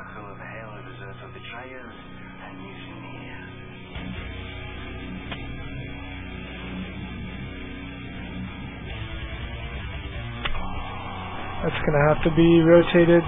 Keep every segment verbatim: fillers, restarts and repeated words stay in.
circle of hell reserved for betrayers and mutineers. That's gonna have to be rotated.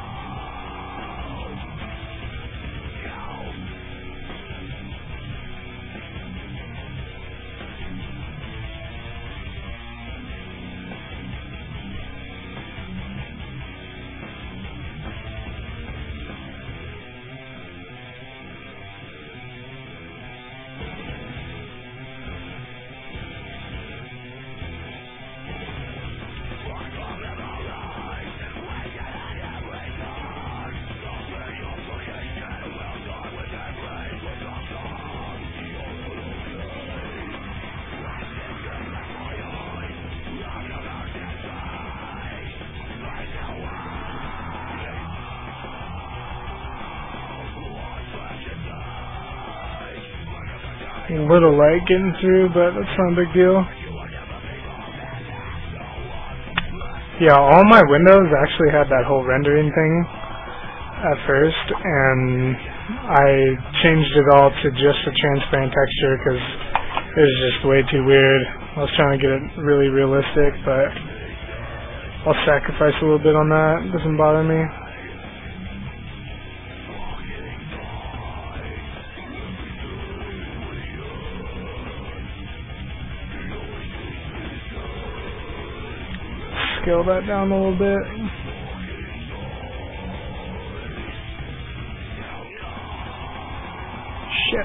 A little light getting through, but that's not a big deal. Yeah, all my windows actually had that whole rendering thing at first, and I changed it all to just a transparent texture because it was just way too weird. I was trying to get it really realistic, but I'll sacrifice a little bit on that. It doesn't bother me. Scale that down a little bit. Shit.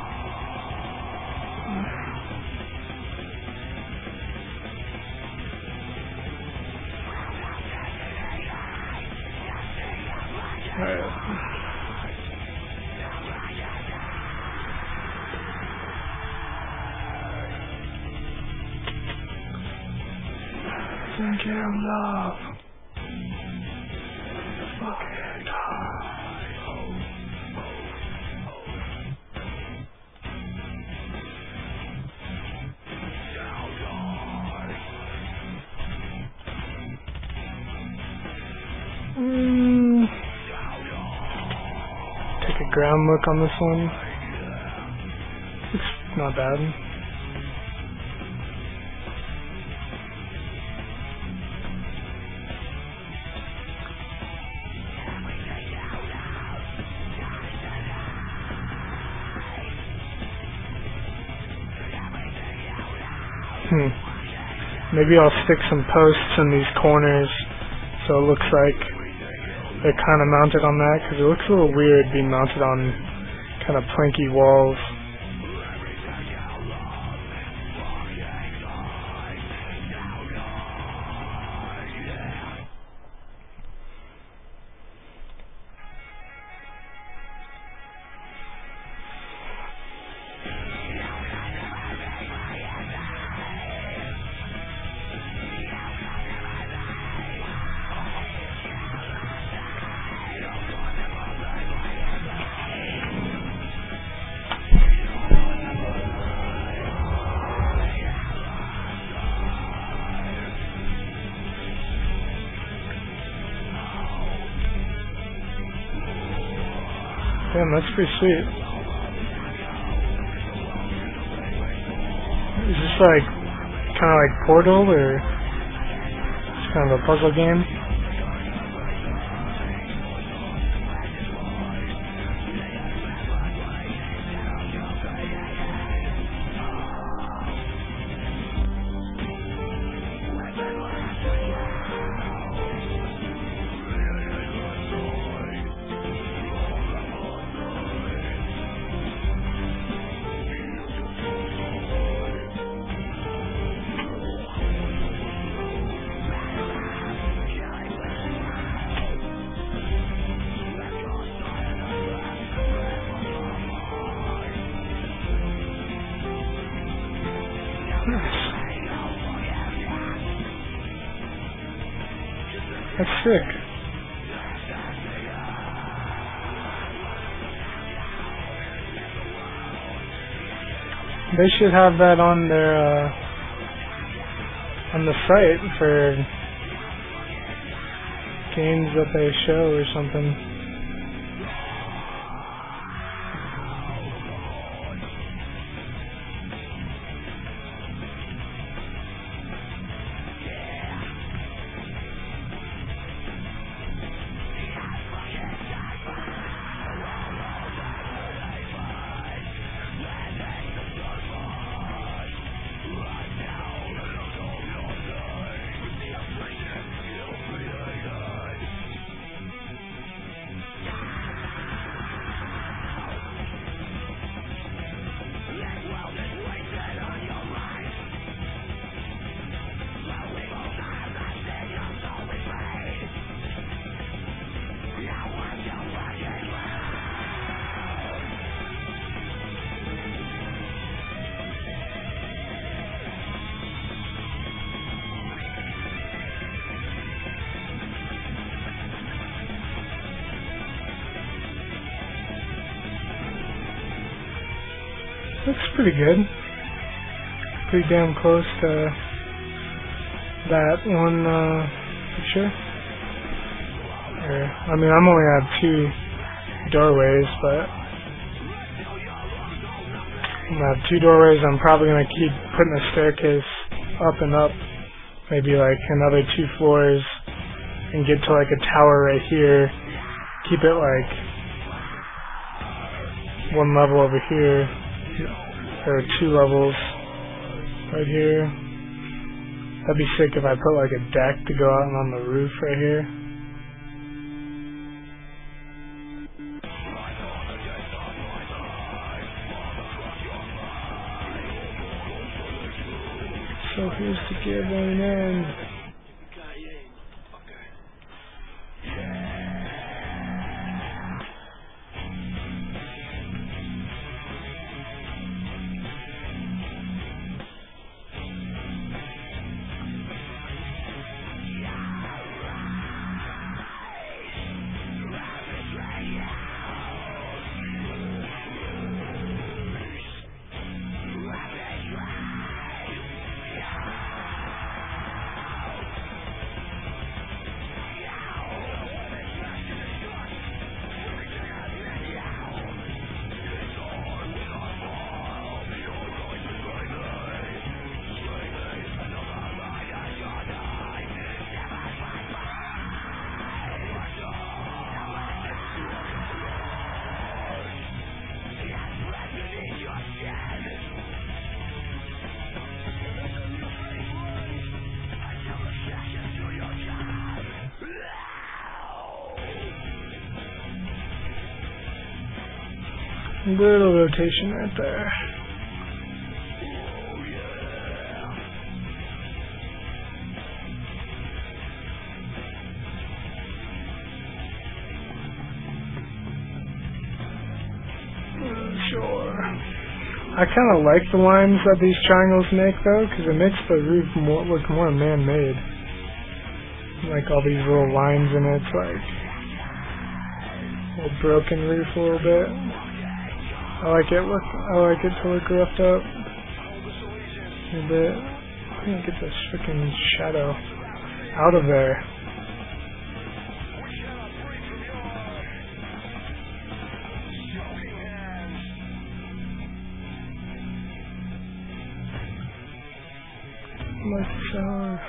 Alright. Thank you, love. Fucking die. Mm. Take a ground look on this one. It's not bad. Hmm. Maybe I'll stick some posts in these corners so it looks like they're kind of mounted on that, because it looks a little weird being mounted on kind of planky walls. Damn, that's pretty sweet. Is this like kind of like Portal, or it's kind of a puzzle game? That's sick. They should have that on their uh, on the site for games that they show or something. Looks pretty good. Pretty damn close to that one uh, picture. Or, I mean, I'm only at two doorways, but I'm gonna have two doorways. I'm probably gonna keep putting a staircase up and up, maybe like another two floors, and get to like a tower right here. Keep it like one level over here. There are two levels right here. That'd be sick if I put like a deck to go out and on the roof right here. So here's the gear going in. Little rotation right there. Sure. I kind of like the lines that these triangles make though, because it makes the roof more look more man-made. Like all these little lines in it, it's like a little broken roof a little bit. I like it look I like it to look roughed up a bit. I can't get this freaking shadow out of there. Like so.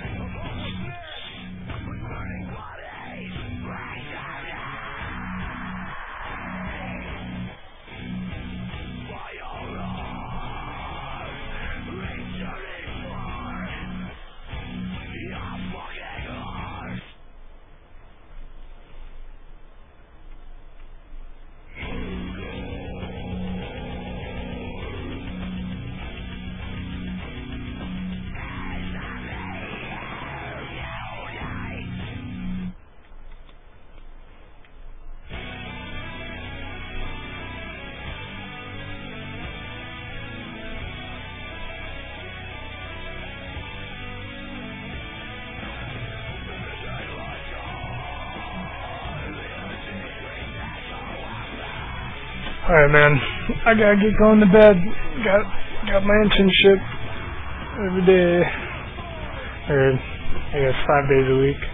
Alright, man. I gotta get going to bed. Got got my internship every day. Or, I guess five days a week.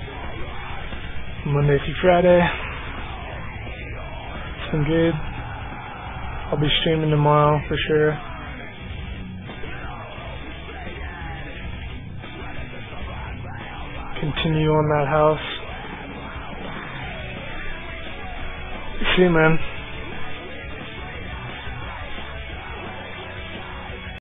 Monday through Friday. It's been good. I'll be streaming tomorrow for sure. Continue on that house. See you, man.